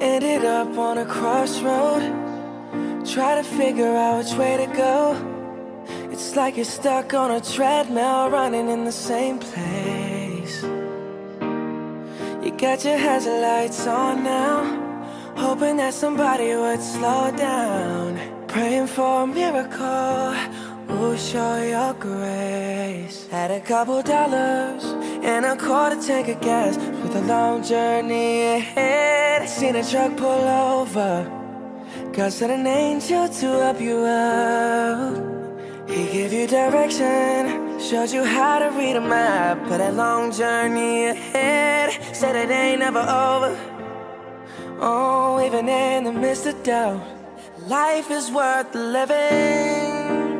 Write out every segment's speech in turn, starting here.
Ended up on a crossroad, try to figure out which way to go. It's like you're stuck on a treadmill, running in the same place. You got your hazard lights on now, hoping that somebody would slow down. Praying for a miracle, oh, show your grace. Had a couple dollars and a quarter tank of gas, with a long journey ahead. Seen a truck pull over, God sent an angel to help you out. He gave you direction, showed you how to read a map. But that long journey ahead said it ain't never over. Oh, even in the midst of doubt, life is worth living.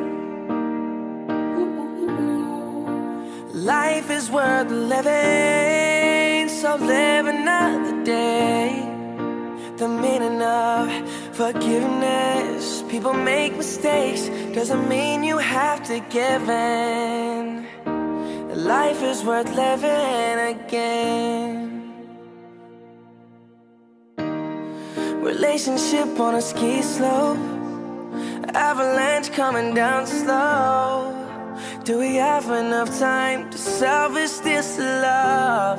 Life is worth living, so live another day. The meaning of forgiveness. People make mistakes, doesn't mean you have to give in. Life is worth living again. Relationship on a ski slope, avalanche coming down slow. Do we have enough time to salvage this love?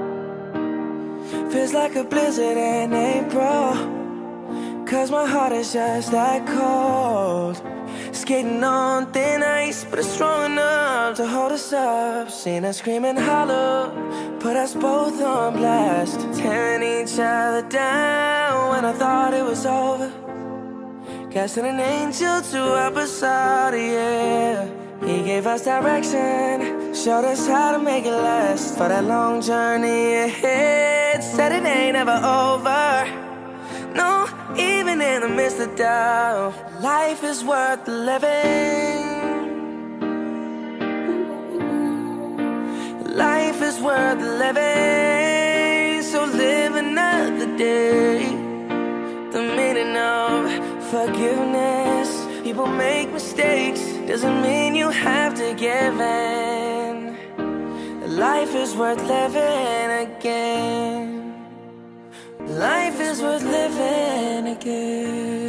Feels like a blizzard in April, 'cause my heart is just that cold. Skating on thin ice, but it's strong enough to hold us up. Seen us screaming hollow, put us both on blast, tearing each other down when I thought it was over. Casting an angel to help us out, yeah. He gave us direction, showed us how to make it last. For that long journey ahead, said it ain't ever over. No, even in the midst of doubt, life is worth living. Life is worth living, so live another day. The meaning of forgiveness. People make mistakes, doesn't mean you have to give in. Life is worth living again. Life is worth living again.